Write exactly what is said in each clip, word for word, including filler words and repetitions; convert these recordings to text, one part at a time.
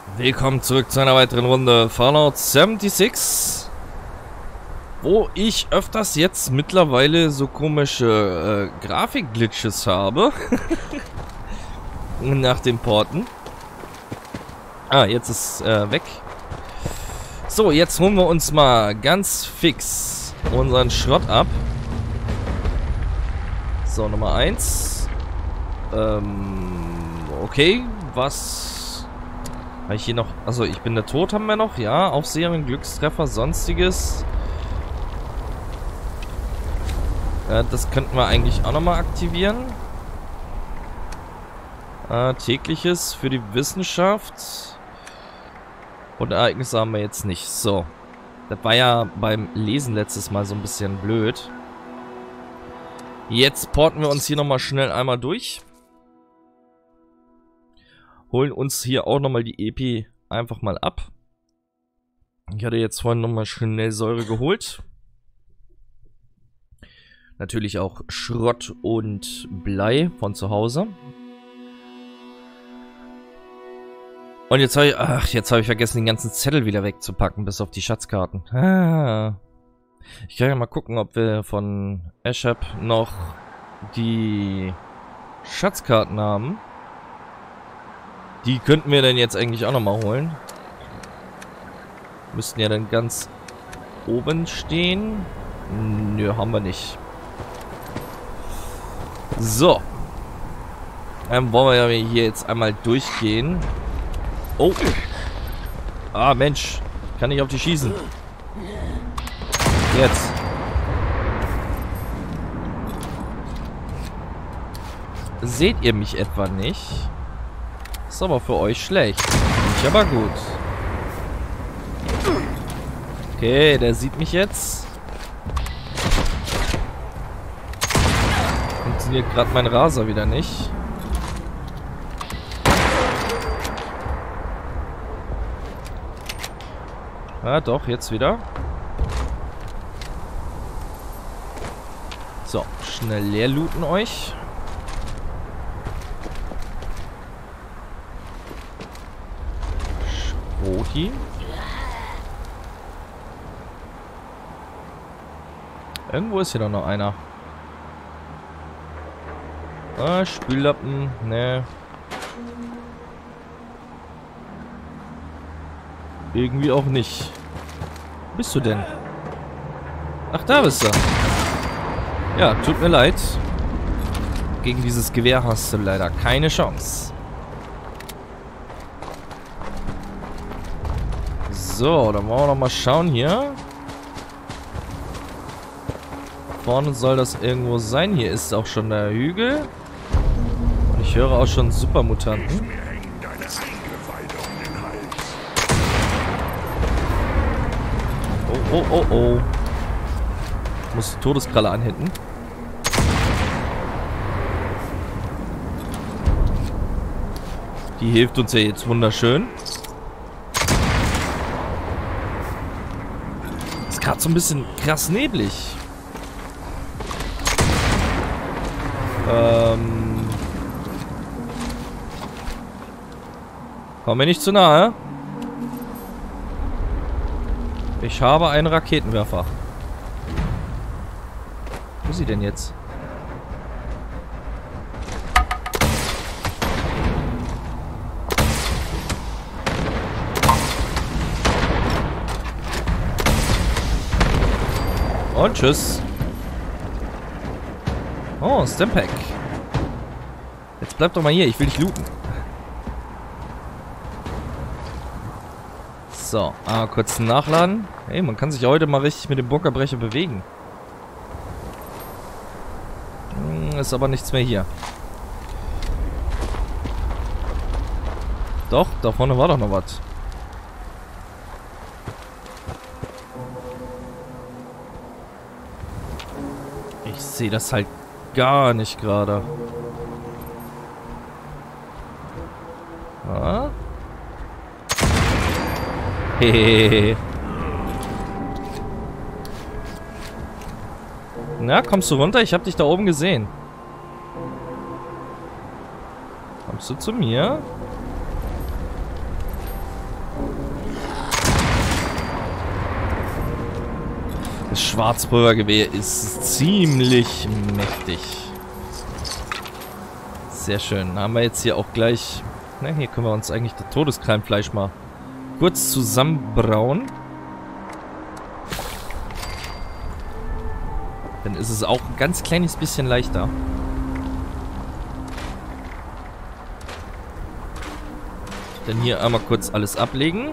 Willkommen zurück zu einer weiteren Runde Fallout sechsundsiebzig, wo ich öfters jetzt mittlerweile so komische äh, Grafik-Glitches habe. Nach den Porten. Ah, jetzt ist äh, weg. So, jetzt holen wir uns mal ganz fix unseren Schrott ab. So, Nummer eins. Ähm, okay, was... Habe ich hier noch... Also ich bin der Tod, haben wir noch. Ja, Aufseherin, Glückstreffer, sonstiges. Äh, das könnten wir eigentlich auch nochmal aktivieren. Äh, tägliches für die Wissenschaft. Und Ereignisse haben wir jetzt nicht. So. Das war ja beim Lesen letztes Mal so ein bisschen blöd. Jetzt porten wir uns hier nochmal schnell einmal durch. Holen uns hier auch nochmal die E P einfach mal ab. Ich hatte jetzt vorhin nochmal schnell Säure geholt. Natürlich auch Schrott und Blei von zu Hause. Und jetzt habe ich, ach, jetzt habe ich vergessen, den ganzen Zettel wieder wegzupacken, bis auf die Schatzkarten. Ah. Ich kann ja mal gucken, ob wir von Ashab noch die Schatzkarten haben. Die könnten wir dann jetzt eigentlich auch nochmal holen. Müssten ja dann ganz oben stehen. Nö, haben wir nicht. So. Dann wollen wir ja hier jetzt einmal durchgehen. Oh. Ah, Mensch. Kann ich auf die schießen. Jetzt. Seht ihr mich etwa nicht? Ist aber für euch schlecht. Nicht aber gut. Okay, der sieht mich jetzt. Funktioniert gerade mein Raser wieder nicht. Ja, doch, jetzt wieder. So, schnell leer looten euch. Roti. Irgendwo ist hier doch noch einer. Ah, Spüllappen. Ne. Irgendwie auch nicht. Wo bist du denn? Ach, da bist du. Ja, tut mir leid. Gegen dieses Gewehr hast du leider keine Chance. So, dann wollen wir noch mal schauen hier. Vorne soll das irgendwo sein. Hier ist auch schon der Hügel. Und ich höre auch schon Supermutanten. Oh, oh, oh, oh. Ich muss die Todeskralle anhitten. Die hilft uns ja jetzt wunderschön. Ist gerade so ein bisschen krass neblig. Ähm. Komm mir nicht zu nahe. Ich habe einen Raketenwerfer. Wo ist sie denn jetzt? Und tschüss. Oh, Stimpack. Jetzt bleib doch mal hier, ich will dich looten. So, ah, kurz nachladen. Hey, man kann sich heute mal richtig mit dem Bunkerbrecher bewegen. Hm, ist aber nichts mehr hier. Doch, da vorne war doch noch was. Ich sehe das halt gar nicht gerade. Ah? Hehehe. Na, kommst du runter? Ich hab dich da oben gesehen. Kommst du zu mir? Das Schwarzpulvergewehr ist ziemlich mächtig. Sehr schön. Haben wir jetzt hier auch gleich... Na, hier können wir uns eigentlich das Todeskrallenfleisch mal kurz zusammenbrauen. Dann ist es auch ein ganz kleines bisschen leichter. Dann hier einmal kurz alles ablegen.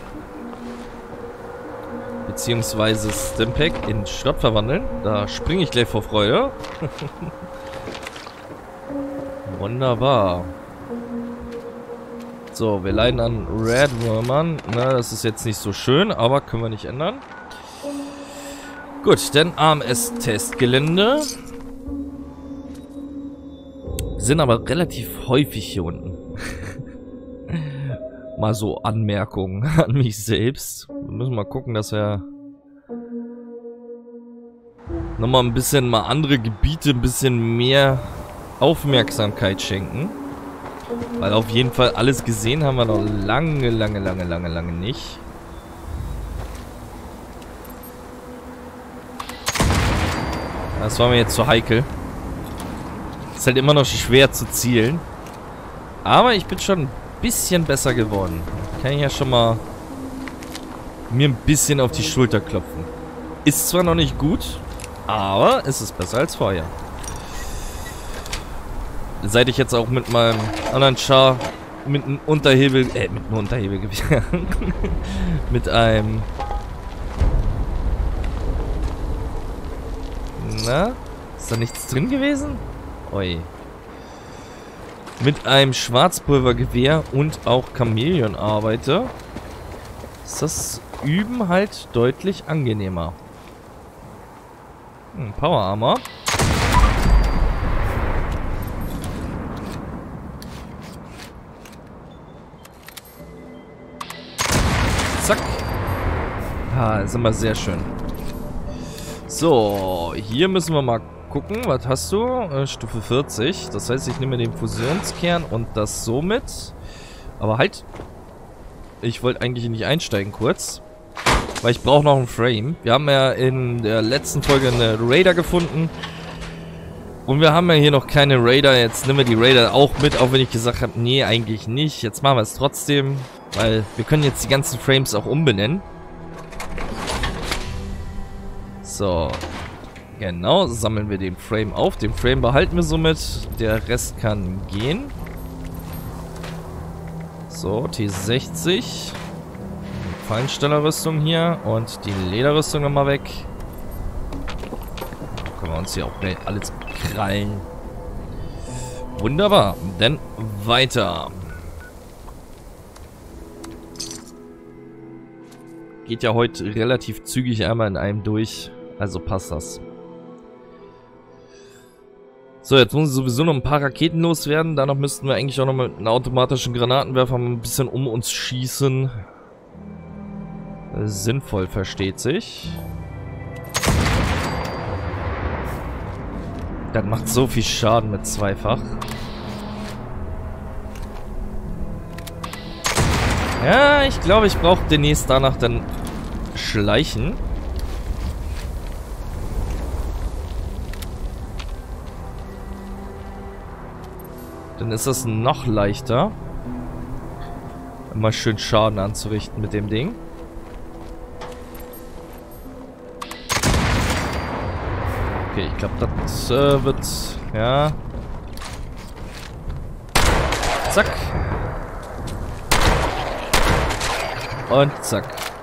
Beziehungsweise Stimpack in Schrott verwandeln. Da springe ich gleich vor Freude. Wunderbar. So, wir leiden an Redwormern. Na, das ist jetzt nicht so schön, aber können wir nicht ändern. Gut, dann A M S-Testgelände. Sind aber relativ häufig hier unten. Mal so Anmerkungen an mich selbst. Wir müssen mal gucken, dass wir nochmal ein bisschen mal andere Gebiete ein bisschen mehr Aufmerksamkeit schenken. Weil auf jeden Fall alles gesehen haben wir noch lange, lange, lange, lange, lange nicht. Das war mir jetzt zu heikel. Ist halt immer noch schwer zu zielen. Aber ich bin schon ein bisschen besser geworden. Kann ich ja schon mal mir ein bisschen auf die Schulter klopfen. Ist zwar noch nicht gut, aber es ist besser als vorher. Seit ich jetzt auch mit meinem anderen Char mit einem Unterhebel, äh, mit einem Unterhebelgewehr, mit einem, na, ist da nichts drin gewesen? Oi. Mit einem Schwarzpulvergewehr und auch Chamäleon arbeite, ist das Üben halt deutlich angenehmer. Hm, Power Armor. Zack. Ah, ist immer sehr schön. So, hier müssen wir mal gucken. Was hast du? Äh, Stufe vierzig. Das heißt, ich nehme den Fusionskern und das so mit. Aber halt. Ich wollte eigentlich nicht einsteigen kurz. Weil ich brauche noch einen Frame. Wir haben ja in der letzten Folge eine Raider gefunden. Und wir haben ja hier noch keine Raider. Jetzt nehmen wir die Raider auch mit, auch wenn ich gesagt habe, nee, eigentlich nicht. Jetzt machen wir es trotzdem. Weil wir können jetzt die ganzen Frames auch umbenennen. So. Genau, sammeln wir den Frame auf. Den Frame behalten wir somit. Der Rest kann gehen. So, T sechzig. Feinstellerrüstung hier. Und die Lederrüstung nochmal weg. Können wir uns hier auch gleich alles krallen. Wunderbar. Dann weiter. Geht ja heute relativ zügig einmal in einem durch. Also passt das. So, jetzt muss sowieso noch ein paar Raketen loswerden. Danach müssten wir eigentlich auch noch mit einem automatischen Granatwerfer ein bisschen um uns schießen. Sinnvoll, versteht sich. Das macht so viel Schaden mit zweifach. Ja, ich glaube, ich brauche demnächst danach dann schleichen. Dann ist das noch leichter, mal schön Schaden anzurichten mit dem Ding. Okay, ich glaube, das äh, wird... Ja. Zack. Und zack.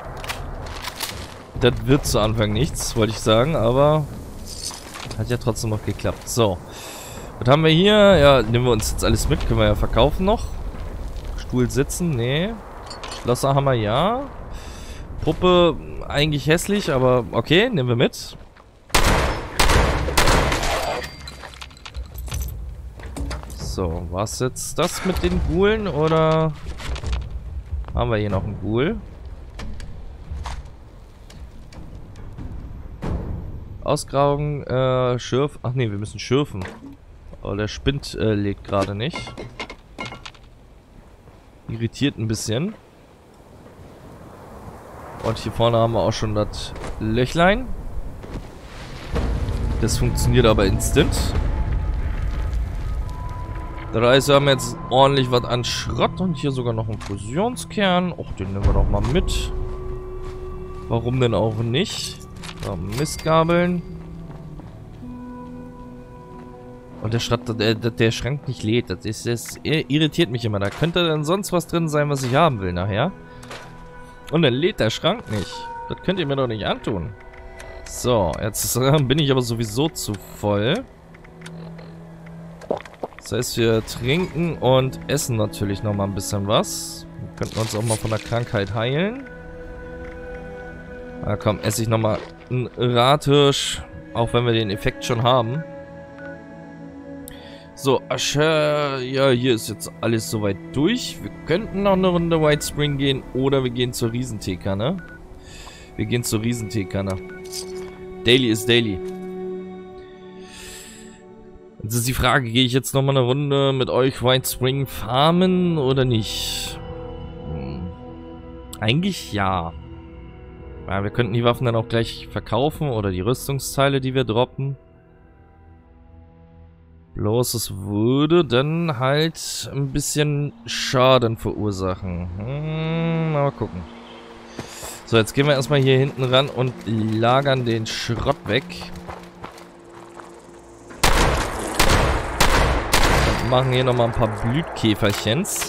Das wird zu Anfang nichts, wollte ich sagen, aber hat ja trotzdem noch geklappt. So. Was haben wir hier? Ja, nehmen wir uns jetzt alles mit. Können wir ja verkaufen noch. Stuhl sitzen? Nee. Schlosserhammer? Ja. Puppe? Eigentlich hässlich, aber okay. Nehmen wir mit. So, war's jetzt das mit den Ghulen oder haben wir hier noch einen Ghoul? Ausgraben, äh, Schürf. Ach nee, wir müssen schürfen. Oh, der Spind äh, lädt gerade nicht. Irritiert ein bisschen. Und hier vorne haben wir auch schon das Löchlein. Das funktioniert aber instant. Das heißt, wir haben jetzt ordentlich was an Schrott und hier sogar noch einen Fusionskern. Och, den nehmen wir doch mal mit. Warum denn auch nicht? So, Mistgabeln. Und der, Schrott, der, der Schrank nicht lädt. Das, ist, das irritiert mich immer. Da könnte dann sonst was drin sein, was ich haben will nachher. Und dann lädt der Schrank nicht. Das könnt ihr mir doch nicht antun. So, jetzt bin ich aber sowieso zu voll. Das heißt, wir trinken und essen natürlich noch mal ein bisschen was. Wir könnten uns auch mal von der Krankheit heilen. Na komm, esse ich noch mal einen Rathirsch. Auch wenn wir den Effekt schon haben. So, Asche, ja, hier ist jetzt alles soweit durch. Wir könnten noch eine Runde White Spring gehen oder wir gehen zur Riesenteekanne. Wir gehen zur Riesenteekanne. Daily ist Daily. Jetzt ist die Frage, gehe ich jetzt noch mal eine Runde mit euch White Spring farmen oder nicht? Hm. Eigentlich ja. Ja. Wir könnten die Waffen dann auch gleich verkaufen oder die Rüstungsteile, die wir droppen. Bloß es würde dann halt ein bisschen Schaden verursachen. Hm, mal gucken. So, jetzt gehen wir erstmal hier hinten ran und lagern den Schrott weg. Und machen hier nochmal ein paar Blütkäferchens.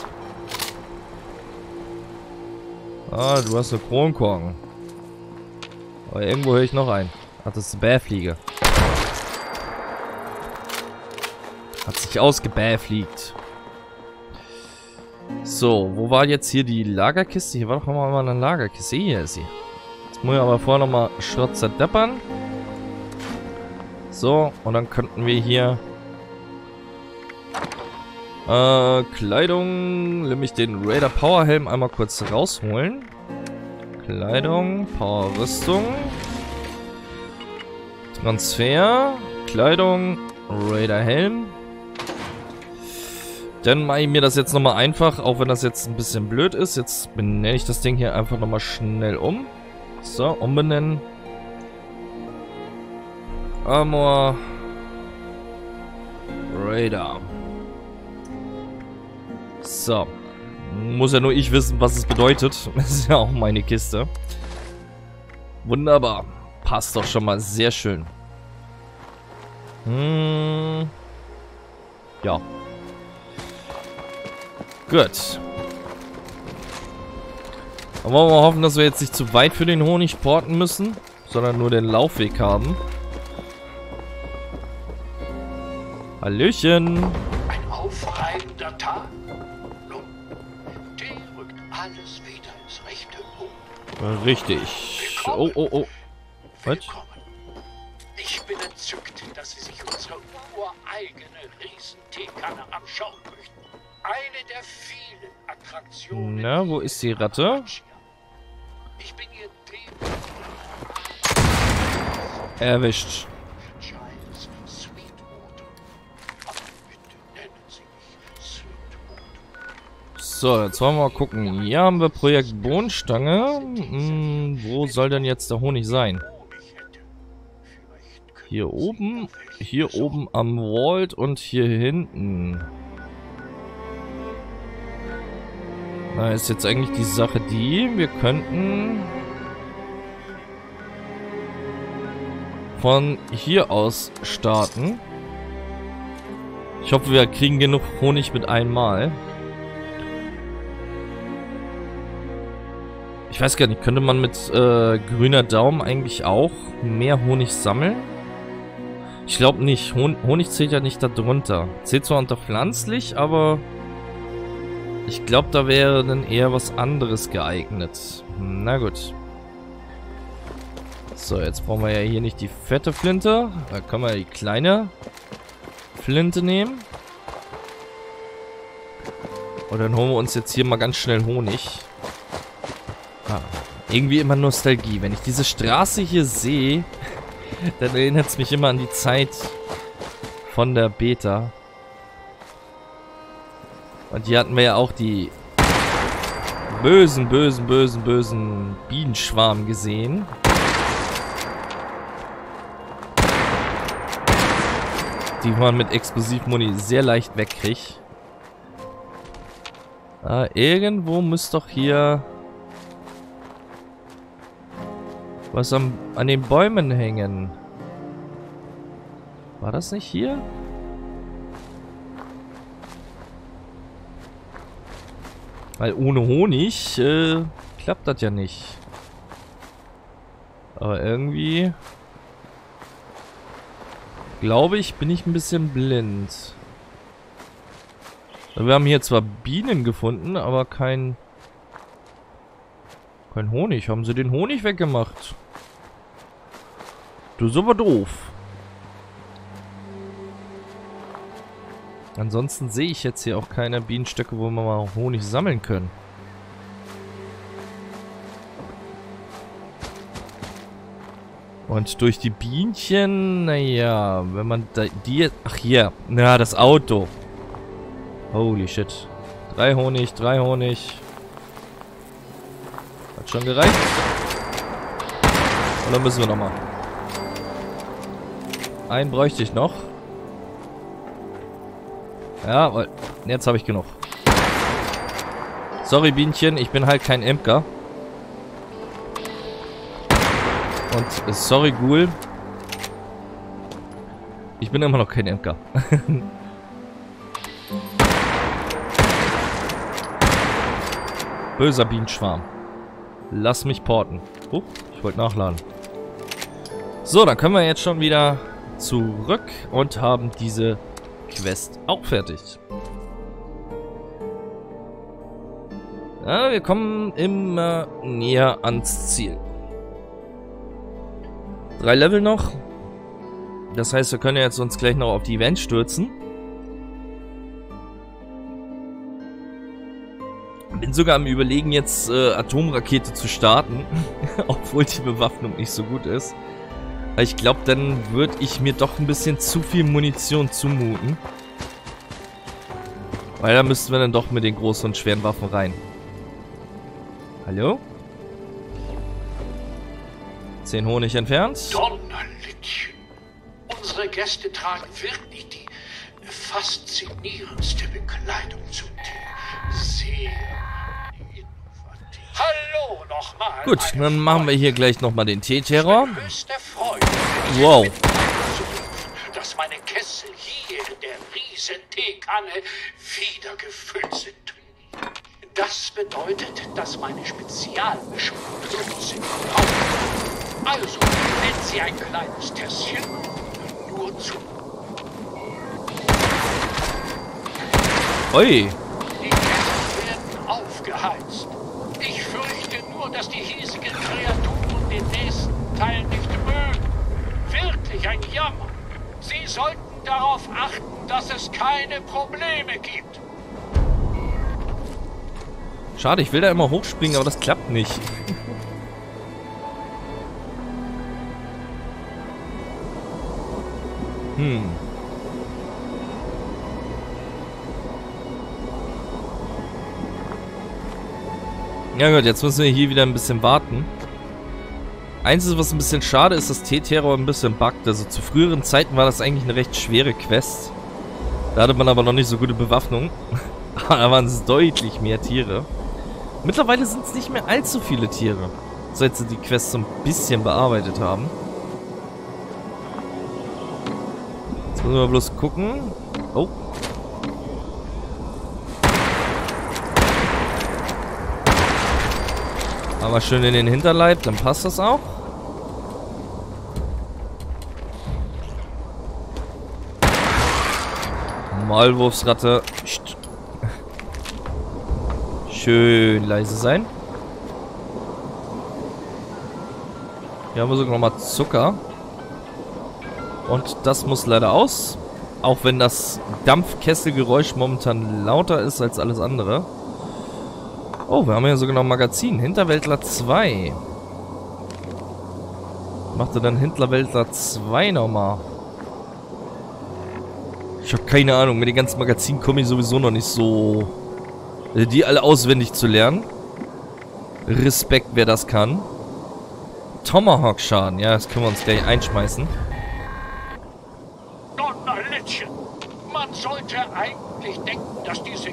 Ah, du hast eine Kronkorken. Aber irgendwo höre ich noch einen. Ach, das ist eine Bärfliege. Hat sich ausgebäfliegt. So, wo war jetzt hier die Lagerkiste? Hier war doch mal eine Lagerkiste. Hier ist sie. Jetzt muss ich aber vorher nochmal Schrott zerdeppern. So, und dann könnten wir hier äh, Kleidung, nämlich den Raider Powerhelm einmal kurz rausholen. Kleidung, Power Rüstung. Transfer, Kleidung, Raider Helm. Dann mache ich mir das jetzt nochmal einfach, auch wenn das jetzt ein bisschen blöd ist. Jetzt benenne ich das Ding hier einfach nochmal schnell um. So, umbenennen. Armor. Raider. So. Muss ja nur ich wissen, was es bedeutet. Das ist ja auch meine Kiste. Wunderbar. Passt doch schon mal sehr schön. Hm. Ja. Gut. Dann wollen wir hoffen, dass wir jetzt nicht zu weit für den Honig porten müssen, sondern nur den Laufweg haben. Hallöchen. Ein aufreibender Tag. Nun, Tee rückt alles wieder ins rechte Lot. Richtig. Oh, oh, oh. Was? Ich bin entzückt, dass Sie sich unsere ureigene Riesenteekanne anschauen möchten. Eine der vielen Attraktionen. Na, wo ist die Ratte? Ich bin Ihr Tee. Erwischt. Giles Sweetwater. Aber bitte nennen Sie mich Sweetwater. So, jetzt wollen wir mal gucken. Hier haben wir Projekt Bohnenstange. Hm, wo soll denn jetzt der Honig sein? Hier oben, hier oben am Vault und hier hinten. Na, ist jetzt eigentlich die Sache die, wir könnten von hier aus starten. Ich hoffe, wir kriegen genug Honig mit einmal. Ich weiß gar nicht, könnte man mit äh, grüner Daumen eigentlich auch mehr Honig sammeln? Ich glaube nicht. Hon Honig zählt ja nicht darunter. Zählt zwar unter pflanzlich, aber ich glaube, da wäre dann eher was anderes geeignet. Na gut. So, jetzt brauchen wir ja hier nicht die fette Flinte. Da können wir die kleine Flinte nehmen. Und dann holen wir uns jetzt hier mal ganz schnell Honig. Ah, irgendwie immer Nostalgie. Wenn ich diese Straße hier sehe, dann erinnert es mich immer an die Zeit von der Beta. Und hier hatten wir ja auch die bösen, bösen, bösen, bösen Bienenschwarm gesehen. die man mit Explosivmuni sehr leicht wegkriegt. Ah, irgendwo muss doch hier was am, an den Bäumen hängen. War das nicht hier? Weil ohne Honig äh, klappt das ja nicht. Aber irgendwie glaube ich, bin ich ein bisschen blind. Wir haben hier zwar Bienen gefunden, aber kein kein Honig. Haben sie den Honig weggemacht? Du ist aber doof. Ansonsten sehe ich jetzt hier auch keine Bienenstöcke, wo wir mal Honig sammeln können. Und durch die Bienchen, naja, wenn man da, die... Ach hier, na, das Auto. Holy shit. Drei Honig, drei Honig. Hat schon gereicht? Und dann müssen wir nochmal. Einen bräuchte ich noch. Ja, weil jetzt habe ich genug. Sorry, Bienchen, ich bin halt kein Imker. Und sorry, Ghoul. Ich bin immer noch kein Imker. Böser Bienenschwarm. Lass mich porten. Oh, ich wollte nachladen. So, dann können wir jetzt schon wieder zurück und haben diese Quest auch fertig. Ja, wir kommen immer näher ans Ziel. Drei Level noch. Das heißt, wir können jetzt uns gleich noch auf die Events stürzen. Bin sogar am Überlegen, jetzt äh, Atomrakete zu starten. Obwohl die Bewaffnung nicht so gut ist. Weil ich glaube, dann würde ich mir doch ein bisschen zu viel Munition zumuten. Weil da müssten wir dann doch mit den großen und schweren Waffen rein. Hallo? Zehn Honig entfernt. Donnerlittchen. Unsere Gäste tragen wirklich die faszinierendste Bekleidung zum Tee. Sehr innovativ. Hallo nochmal. Gut, dann machen wir hier gleich nochmal den Teeterror. Höchste Freude, wow. Dass meine Kessel hier in der riesen Teekanne wieder gefüllt sind. Das bedeutet, dass meine Spezialmischung sind. Also, nennen Sie ein kleines Tässchen nur zu. Ui. Die Kessel werden aufgeheizt. Ich fürchte nur, dass die hiesigen Kreaturen den nächsten Teil nicht mögen. Wirklich ein Jammer. Sie sollten darauf achten, dass es keine Probleme gibt. Schade, ich will da immer hochspringen, aber das klappt nicht. Hm. Ja gut, jetzt müssen wir hier wieder ein bisschen warten. Eins ist, was ein bisschen schade ist, dass Teeterror ein bisschen buggt. Also zu früheren Zeiten war das eigentlich eine recht schwere Quest. Da hatte man aber noch nicht so gute Bewaffnung. Da waren es deutlich mehr Tiere. Mittlerweile sind es nicht mehr allzu viele Tiere, seit sie die Quest so ein bisschen bearbeitet haben. Jetzt müssen wir bloß gucken. Oh. Aber schön in den Hinterleib, dann passt das auch. Maulwurfsratte. Schön leise sein. Hier haben wir sogar nochmal Zucker. Und das muss leider aus. Auch wenn das Dampfkesselgeräusch momentan lauter ist als alles andere. Oh, wir haben hier sogar noch ein Magazin. Hinterwäldler zwei. Macht er dann Hinterwäldler zwei nochmal? Ich habe keine Ahnung. Mit den ganzen Magazinen komme ich sowieso noch nicht so... Die alle auswendig zu lernen. Respekt, wer das kann. Tomahawk-Schaden. Ja, das können wir uns gleich einschmeißen. Donnerlittchen.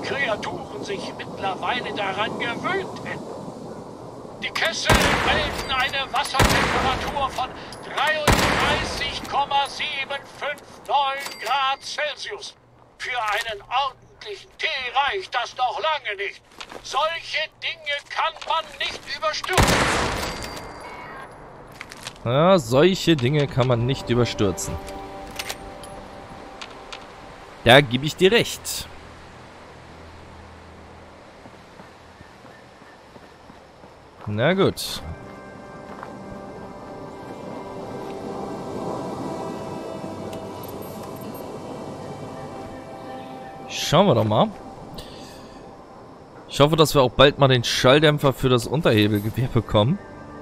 Kreaturen sich mittlerweile daran gewöhnt hätten. Die Kessel melden eine Wassertemperatur von dreiunddreißig Komma sieben fünf neun Grad Celsius. Für einen ordentlichen Tee reicht das noch lange nicht. Solche Dinge kann man nicht überstürzen. Ja, solche Dinge kann man nicht überstürzen. Da gebe ich dir recht. Na gut. Schauen wir doch mal. Ich hoffe, dass wir auch bald mal den Schalldämpfer für das Unterhebelgewehr bekommen.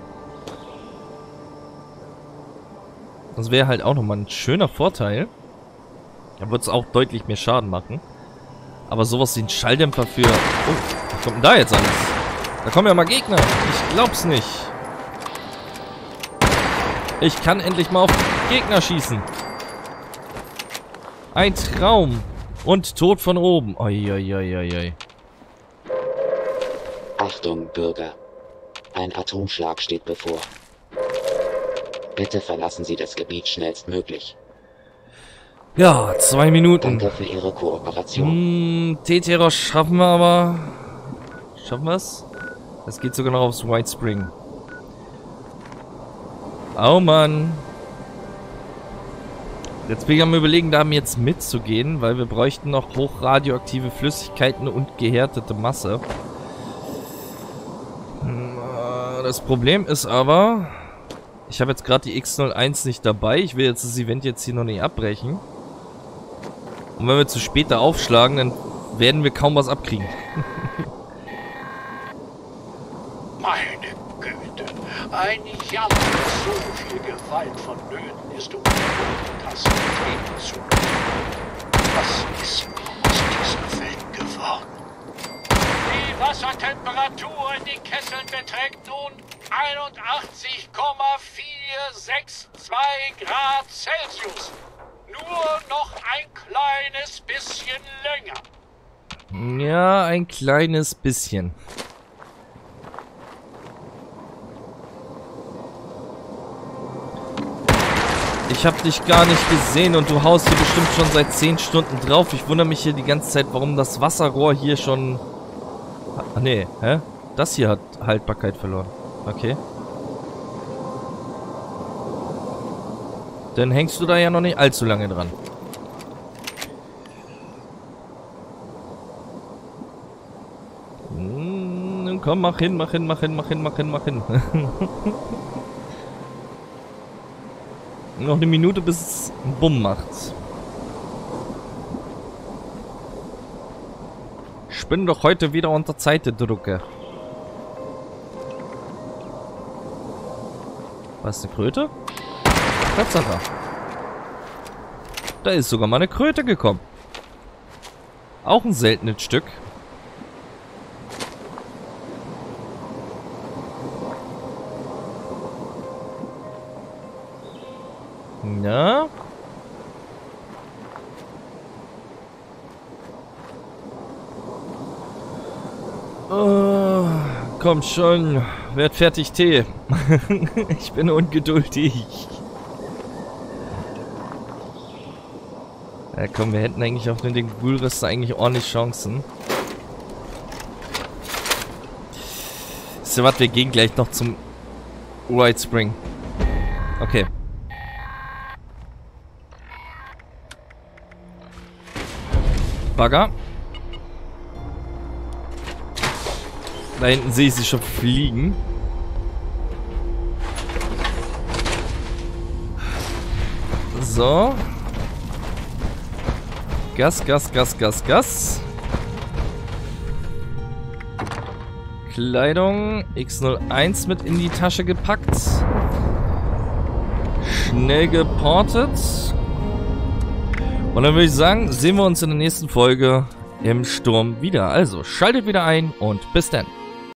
Das wäre halt auch nochmal ein schöner Vorteil. Da wird es auch deutlich mehr Schaden machen. Aber sowas wie ein Schalldämpfer für... Oh, was kommt denn da jetzt alles? Da kommen ja mal Gegner. Ich glaub's nicht. Ich kann endlich mal auf Gegner schießen. Ein Traum. Und Tod von oben. Uiuiuiui. Achtung, Bürger. Ein Atomschlag steht bevor. Bitte verlassen Sie das Gebiet schnellstmöglich. Ja, zwei Minuten. Danke für Ihre Kooperation. Hm, T-Terror schaffen wir aber... Schaffen wir es? Es geht sogar noch aufs White Spring. Oh Mann. Jetzt bin ich am Überlegen, da jetzt mitzugehen, weil wir bräuchten noch hochradioaktive Flüssigkeiten und gehärtete Masse. Das Problem ist aber, ich habe jetzt gerade die X null eins nicht dabei. Ich will jetzt das Event jetzt hier noch nicht abbrechen. Und wenn wir zu spät da aufschlagen, dann werden wir kaum was abkriegen. Meine Güte, ein Jammer, dass so viel Gewalt vonnöten ist, um die Kapazitäten zu lösen. Was ist nur aus dieser Welt geworden? Die Wassertemperatur in den Kesseln beträgt nun einundachtzig Komma vier sechs zwei Grad Celsius. Nur noch ein kleines bisschen länger. Ja, ein kleines bisschen. Ich hab dich gar nicht gesehen und du haust hier bestimmt schon seit zehn Stunden drauf. Ich wundere mich hier die ganze Zeit, warum das Wasserrohr hier schon... Ah, nee, hä? Das hier hat Haltbarkeit verloren. Okay. Dann hängst du da ja noch nicht allzu lange dran. Hm, komm, mach hin, mach hin, mach hin, mach hin, mach hin, mach hin. Noch eine Minute, bis es einen Bumm macht. Ich bin doch heute wieder unter Zeitdrucke. Was ist eine Kröte? Tatsache. Da ist sogar mal eine Kröte gekommen. Auch ein seltenes Stück. Ja. Oh, komm schon. Werd fertig Tee. Ich bin ungeduldig. Ja komm, wir hätten eigentlich auf den Ghoul-Rüster eigentlich ordentlich Chancen. So, warte, wir gehen gleich noch zum White Spring. Okay. Bagger. Da hinten sehe ich sie schon fliegen. So. Gas, Gas, Gas, Gas, Gas. Kleidung X null eins mit in die Tasche gepackt. Schnell geportet. Und dann würde ich sagen, sehen wir uns in der nächsten Folge im Sturm wieder. Also schaltet wieder ein und bis dann.